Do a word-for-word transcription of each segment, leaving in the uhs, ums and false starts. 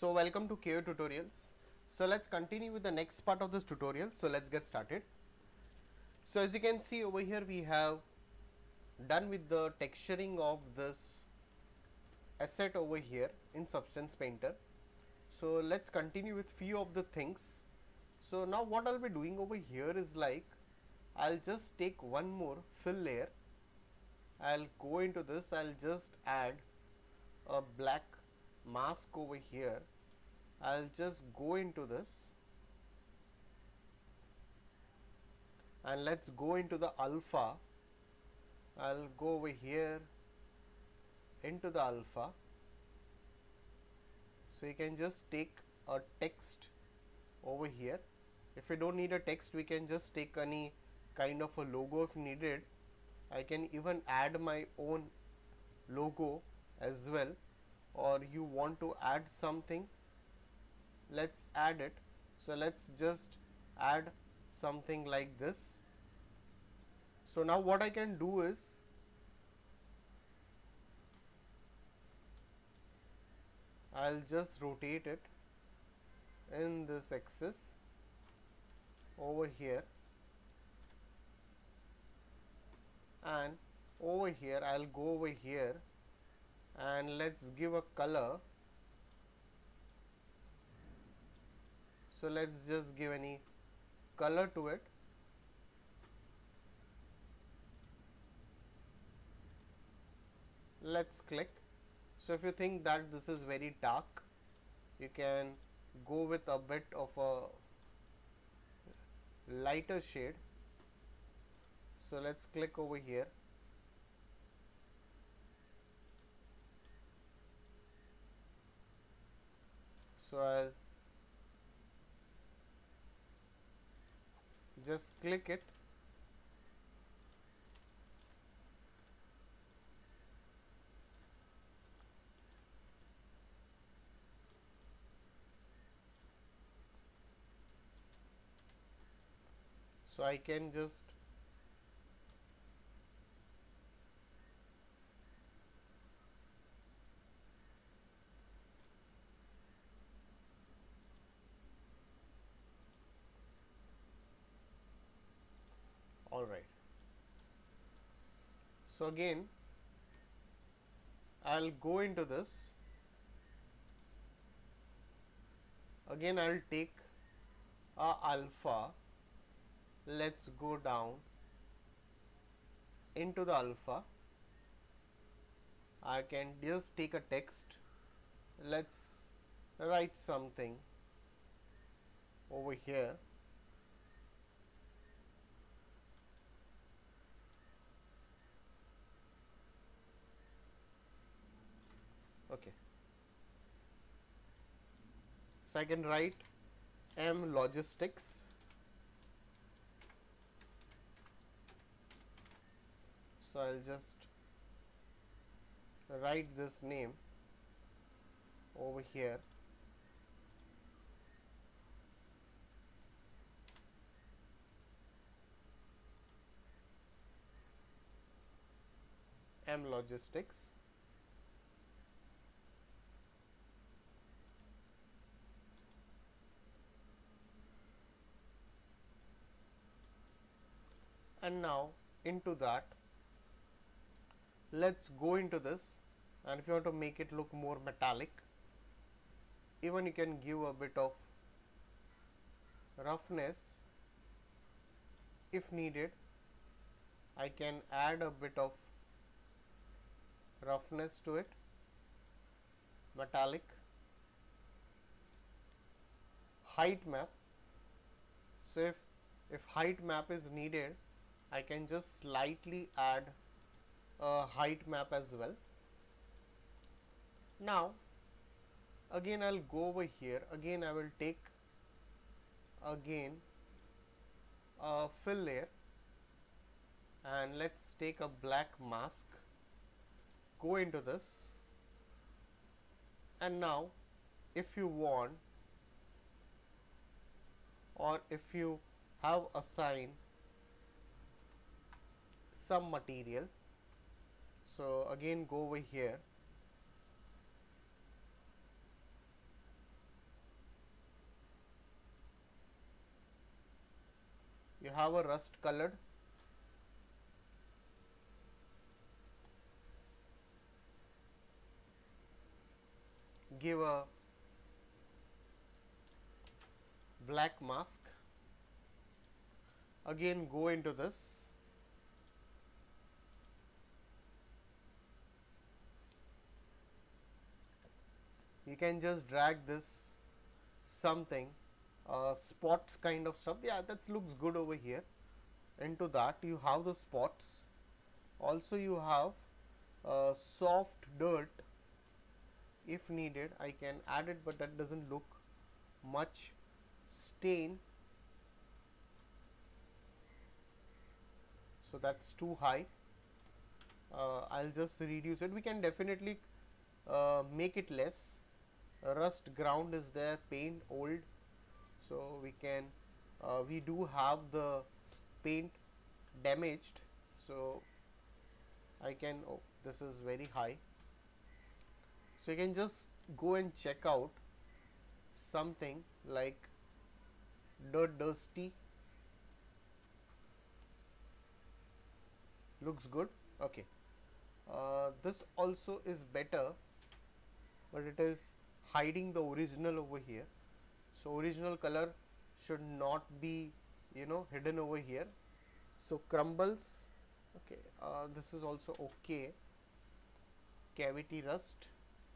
So welcome to K O Tutorials. So let's continue with the next part of this tutorial. So let's get started. So as you can see over here, we have done with the texturing of this asset over here in Substance Painter. So let's continue with few of the things. So now what I'll be doing over here is like I'll just take one more fill layer. I'll go into this. I'll just add a black mask over here. I'll just go into this and let's go into the alpha. I'll go over here into the alpha. So you can just take a text over here. If you don't need a text, we can just take any kind of a logo if needed. I can even add my own logo as well, or you want to add something, let's add it. So let's just add something like this. So now what I can do is I'll just rotate it in this axis over here, and over here I'll go over here and let's give a color. So let's just give any color to it. Let's click. So if you think that this is very dark, you can go with a bit of a lighter shade. So let's click over here. So I'll just click it. So I can just all right. So again I'll go into this. Again I'll take a alpha. Let's go down into the alpha. I can just take a text. Let's write something over here. Okay. So I can write M Logistics. So I'll just write this name over here. M Logistics. And now into that, let's go into this, and if you want to make it look more metallic, even you can give a bit of roughness if needed. I can add a bit of roughness to it, metallic. Height map. So if if height map is needed, I can just slightly add a height map as well. Now again I'll go over here. Again I will take again a fill layer, and let's take a black mask. Go into this, and now if you want, or if you have assigned some material, so again go over here have a rust colored. Give a black mask. Again go into this. You can just drag this something uh, spots kind of stuff. Yeah, that looks good over here. Into that you have the spots. Also you have uh, soft dirt. If needed I can add it, but that doesn't look much. Stain, so that's too high. uh, I'll just reduce it. We can definitely uh, make it less. Rust ground is there, paint old, so we can uh, we do have the paint damaged, so I can, oh, this is very high, so you can just go and check out something like dirt dusty. Looks good. Okay, uh, this also is better, but it is hiding the original over here. So original color should not be, you know, hidden over here. So crumbles, okay, uh, this is also okay. Cavity rust,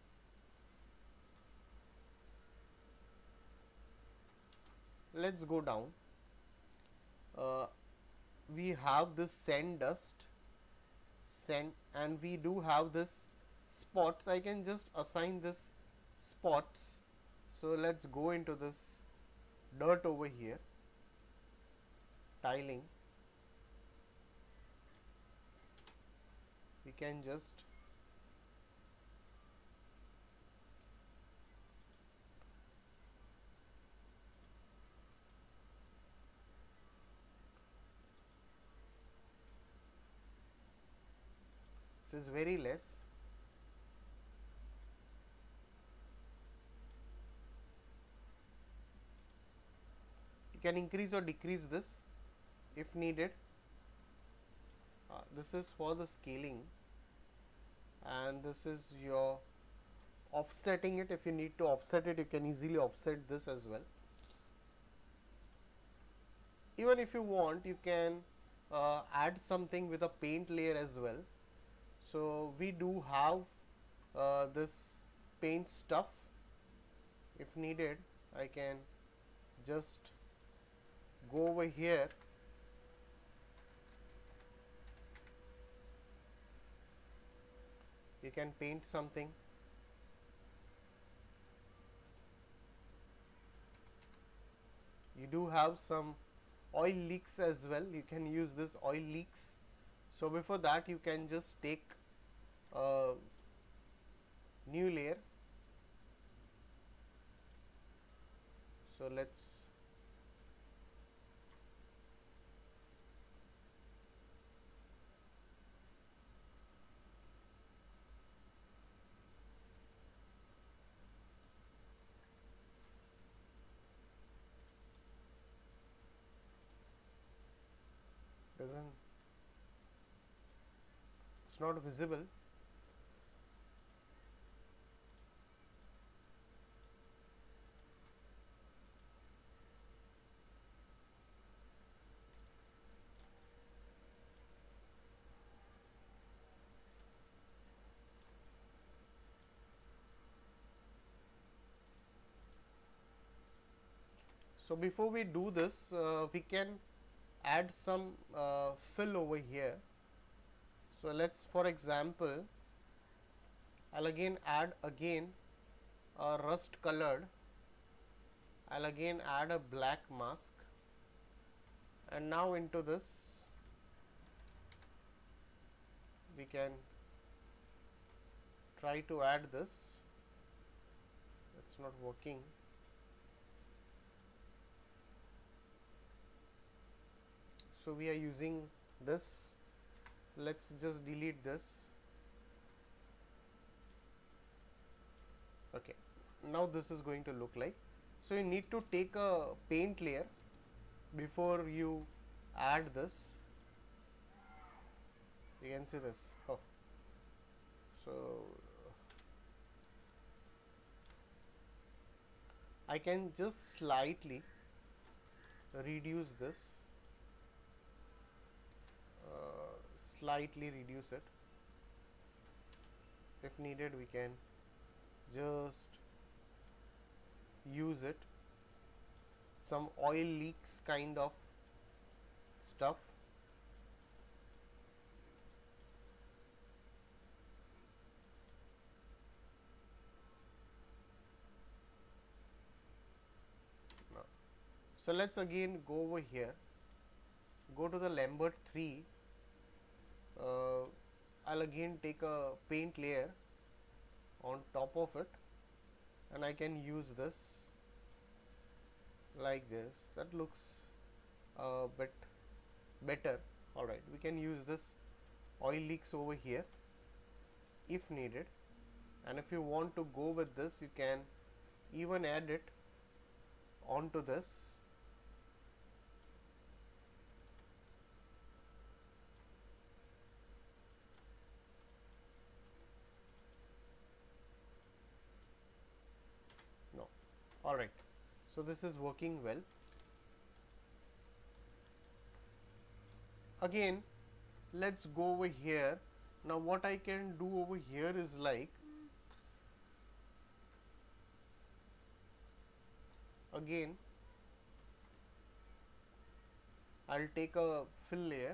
let's go down. Uh, we have this sand dust, sand, and we do have this spots. I can just assign this spots. So let's go into this dirt over here, tiling. We can just this is very less. You can increase or decrease this if needed. Uh, this is for the scaling, and this is your offsetting it. If you need to offset it, you can easily offset this as well. Even if you want, you can uh, add something with a paint layer as well. So we do have uh, this paint stuff. If needed, I can just go over here, you can paint something. You do have some oil leaks as well. You can use this oil leaks. So before that, you can just take a new layer. So let's doesn't it's not visible. So before we do this, uh, we can add some uh, fill over here. So let's, for example, I'll again add again a rust colored. I'll again add a black mask, and now into this we can try to add this. It's not working. So we are using this. Let's just delete this. Okay, now this is going to look like. So you need to take a paint layer before you add this. You can see this. Oh, so I can just slightly reduce this, uh, slightly reduce it. If needed, we can just use it. Some oil leaks kind of stuff. No. So let's again go over here, go to the Lambert three. uh, I'll again take a paint layer on top of it, and I can use this like this. That looks a bit better. Alright, we can use this oil leaks over here if needed, and if you want to go with this, you can even add it onto this. No. Alright, so this is working well. Again, let's go over here. Now what I can do over here is like, again I'll take a fill layer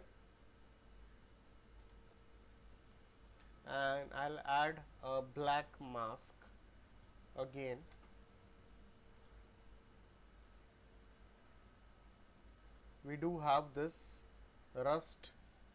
and I'll add a black mask again. We do have this rust.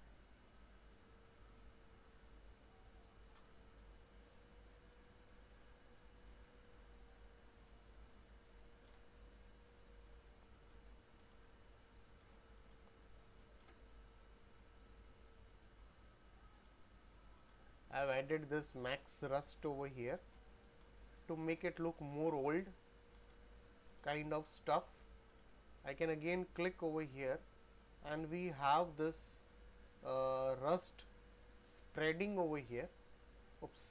I've added this max rust over here to make it look more old kind of stuff. I can again click over here and we have this uh, rust spreading over here. Oops.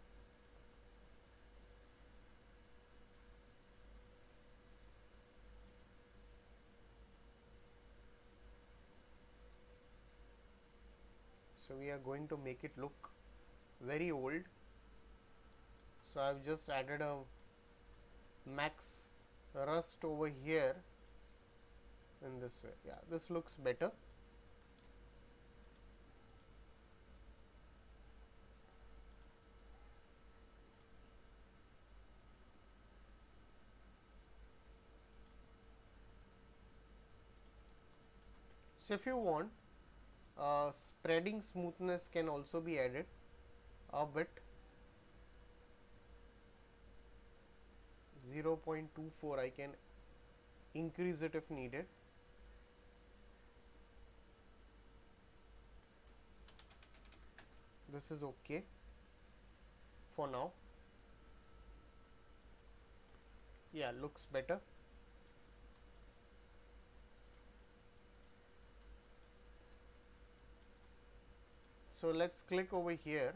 So we are going to make it look very old. So I've just added a max rust over here in this way. Yeah, this looks better. So if you want, uh, spreading smoothness can also be added a bit. zero point two four, I can increase it if needed. This is okay for now. Yeah, looks better. So let's click over here.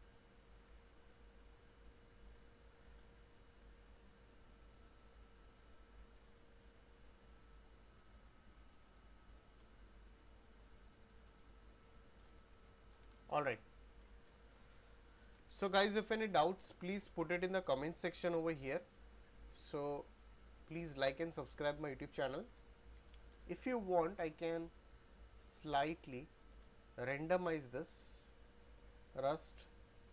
Alright. So guys, if any doubts, please put it in the comment section over here. So please like and subscribe my YouTube channel. If you want, I can slightly randomize this rust.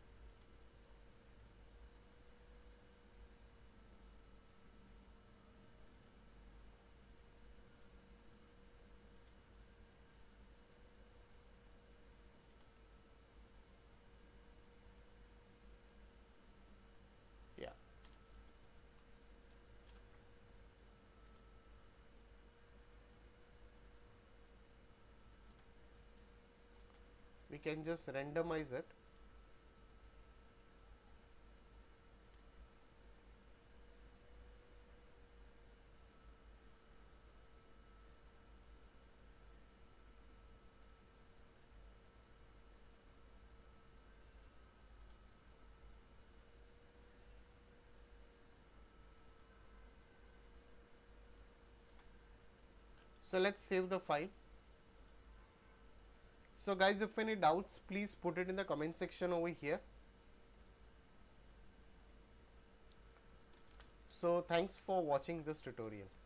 Yeah. We can just randomize it. So let's save the file. So guys, if any doubts, please put it in the comment section over here. So thanks for watching this tutorial.